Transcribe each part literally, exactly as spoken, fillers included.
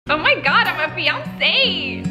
Oh my god, I'm a fiancé!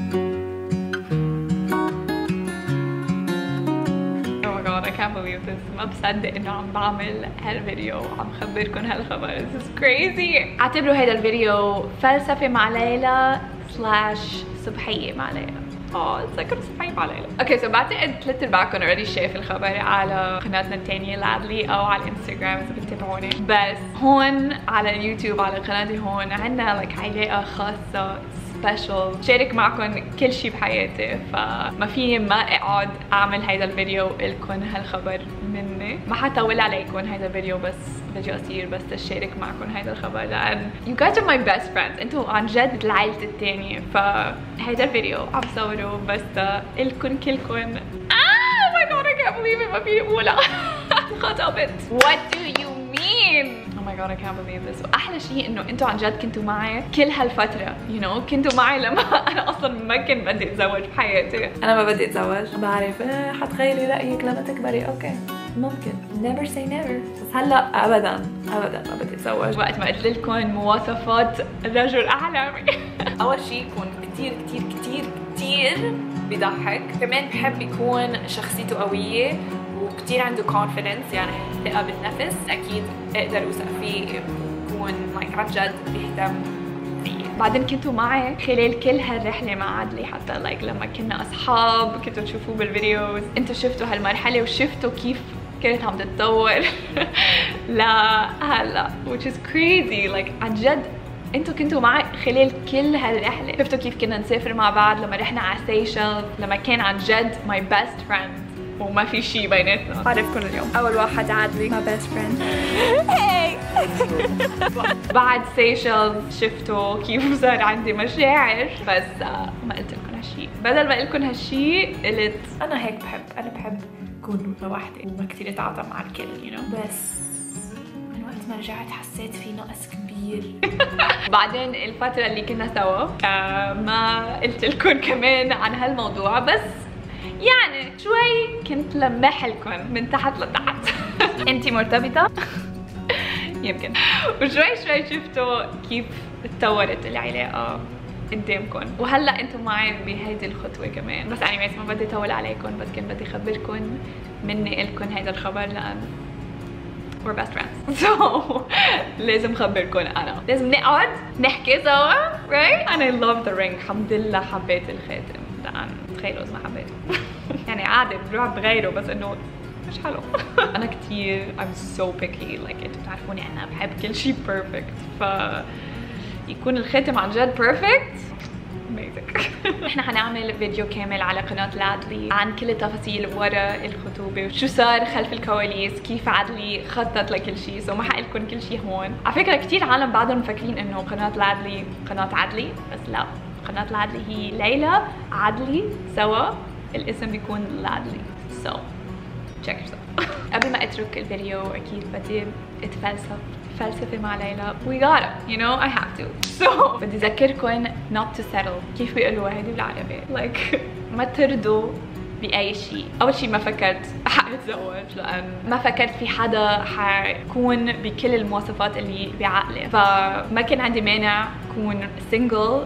Oh my god, I can't believe this. ما بصدق انه عم بعمل هالفيديو وعم خبركم هالخبر. This is crazy. اعتبروا هيدا الفيديو فلسفة مع ليلى سلاش صبحية مع ليلى. اه تذكروا صبحية مع ليلى. اوكي سو بعتقد ثلاث ارباعكم اوريدي شايف الخبر على قناتنا الثانية لادلي او على الانستغرام اذا بتتابعوني، بس هون على اليوتيوب على قناتي هون عندنا لك علاقة خاصة سبيشال شارك معكم كل شيء بحياتي، فما فيني ما اقعد اعمل هيدا الفيديو لكم هالخبر مني. ما حطول عليكم هيدا الفيديو بس فيديو قصير بس تشارك معكم هيدا الخبر لان you guys are my best friends. انتوا عن جد العيلة الثانية، فهيدا الفيديو عم صوره بس لكم كلكم. آه my god I can't believe it. ما فيني اقولها. انخطبت. What do you mean? Oh my god I can't believe this. واحلى شيء انه انتوا عن جد كنتوا معي كل هالفترة، you know كنتوا معي لما انا اصلا ما كنت بدي اتزوج بحياتي. انا ما بدي اتزوج، بعرف آه حتغيري رايك لما تكبري. اوكي ممكن never say never، بس هلا ابدا ابدا ما بدي اتزوج. وقت ما قلت لكم مواصفات رجل احلامي اول شيء يكون كثير كثير كثير كثير بيضحك، كمان بحب يكون شخصيته قوية وكتير عنده confidence يعني ثقة بالنفس، أكيد أقدر أوثق فيه ويكون like عن جد بيهتم فيي. بعدين كنتوا معي خلال كل هالرحلة مع عدلي حتى like لما كنا أصحاب كنتوا تشوفوه بالفيديوز، انتوا شفتوا هالمرحلة وشفتوا كيف كانت عم تتطور لا هلا which is crazy like عن جد انتوا كنتوا معي خلال كل هالرحلة، شفتوا كيف كنا نسافر مع بعض لما رحنا على سيشل، لما كان عن جد my best friend وما في شيء بيناتنا. بعرفكم اليوم اول واحد عادلي my best friend. هاي بعد سيشلز شفتوا كيف صار عندي مشاعر، بس ما قلت لكم هالشيء. بدل ما اقول لكم هالشيء قلت انا هيك بحب، انا بحب اكون لوحدي وما كثير اتعاطى مع الكل you know. بس من وقت ما رجعت حسيت في نقص كبير. بعدين الفترة اللي كنا سوا آه ما قلت لكم كمان عن هالموضوع، بس يعني شوي كنت لمح لكم من تحت لتحت. انتي مرتبطة؟ يمكن. وشوي شوي شفتوا كيف تطورت العلاقة قدامكم، وهلا انتم معي بهيدي الخطوة كمان. بس انيويز ما بدي اطول عليكم، بس كنت بدي اخبركم مني لكم هيدا الخبر لان we're best friends. So لازم خبركم انا، لازم نقعد نحكي سوا right and I love the ring. الحمد لله حبيت الخاتم لان تخيلوا اذا ما حبيته يعني عادي بروح بغيره بس انه مش حلو. انا كثير I'm so picky like انتوا بتعرفوني انا بحب كل شيء perfect، ف يكون الخاتم عن جد perfect amazing. احنا حنعمل فيديو كامل على قناة لادلي عن كل التفاصيل ورا الخطوبة وشو صار خلف الكواليس، كيف عدلي خطط لكل شيء، سو ما حقلكم كل شيء هون. على فكرة كثير عالم بعدهم مفكرين انه قناة لادلي قناة عدلي، بس لا، قناة لادلي هي ليلى عدلي سوا، الاسم بيكون لادلي. so check yourself. قبل ما اترك الفيديو اكيد بدي اتفلسف فلسفة مع ليلى. we gotta you know I have to. so بدي اذكركم not to settle، كيف بيقولوها هيدي بالعربي like ما ترضوا بأي شيء. أول شيء ما فكرت حأتزوج لأن ما فكرت في حدا حيكون بكل المواصفات اللي بعقلي، فما كان عندي مانع كون سنجل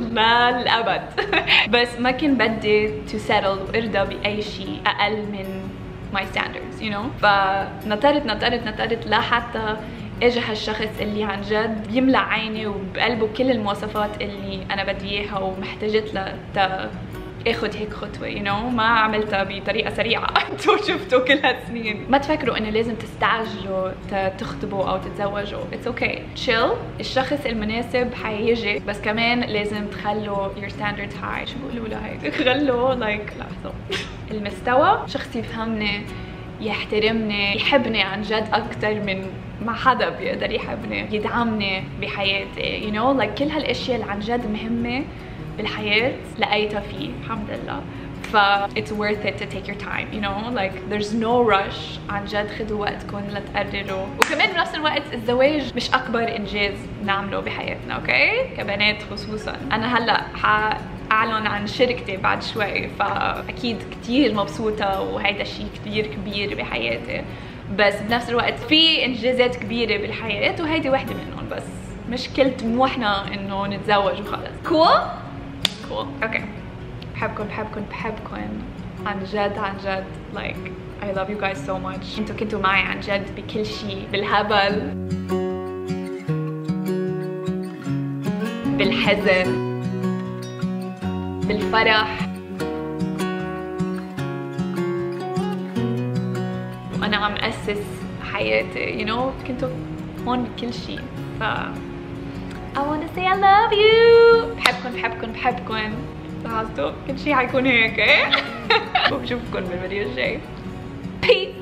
للأبد. بس ما كان بدي to settle وارضى بأي شيء أقل من my standards you know. فنطرت نطرت نطرت لحتى اجى هالشخص اللي عن جد بيملى عيني وبقلبه كل المواصفات اللي أنا بدي إياها ومحتاجت لها اخد هيك خطوه يو you know. ما عملتها بطريقه سريعه. انتوا شفتوا كل هالسنين. ما تفكروا انه لازم تستعجلوا تخطبوا او تتزوجوا. اتس اوكي تشيل، الشخص المناسب حيجي، بس كمان لازم تخلوا your standards high. شو بيقولوا لها هيك؟ خلوا لايك لحظه المستوى شخص يفهمني يحترمني يحبني عن جد اكثر من ما حدا بيقدر يحبني، يدعمني بحياتي يو you know. like كل هالاشياء اللي عن جد مهمه بالحياة لقيتها فيه الحمد لله. ف it's worth it to take your time you know like there's no rush. عن جد خدوا وقتكم لتقرروا، وكمان بنفس الوقت الزواج مش أكبر إنجاز نعمله بحياتنا اوكي كبنات خصوصا. أنا هلا حأعلن عن شركتي بعد شوي، فأكيد كتير مبسوطة وهيدا شيء كتير كبير بحياتي، بس بنفس الوقت في إنجازات كبيرة بالحياة وهيدي واحدة منهم. بس مش كل طموحنا انه نتزوج وخلص. كول كول اوكي. بحبكم بحبكم بحبكم عن جد عن جد. like I love you guys so much. انتوا كنتوا معي عن جد بكل شيء، بالهبل، بالحزن، بالفرح، وانا عم اسس حياتي you know. كنتوا هون بكل شيء. ف I wanna say I love you. بحبكم بحبكم بحبكم. لاحظتوا كل شيء حيكون هيك. وبشوفكم بالفيديو الجاي. Peace.